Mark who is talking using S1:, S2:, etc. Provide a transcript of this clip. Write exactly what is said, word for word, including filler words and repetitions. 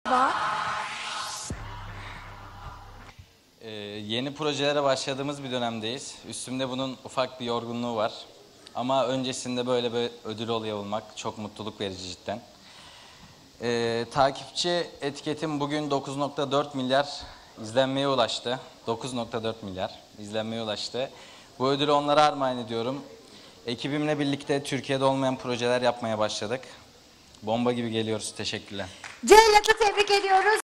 S1: var.
S2: Ee, yeni projelere başladığımız bir dönemdeyiz. Üstümde bunun ufak bir yorgunluğu var. Ama öncesinde böyle bir ödül oluyor olmak çok mutluluk verici cidden. Ee, takipçi etiketim bugün dokuz nokta dört milyar izlenmeye ulaştı. dokuz nokta dört milyar izlenmeye ulaştı. Bu ödülü onlara armağan ediyorum. Ekibimle birlikte Türkiye'de olmayan projeler yapmaya başladık. Bomba gibi geliyoruz. Teşekkürler.
S1: Ceylan'ı tebrik ediyoruz.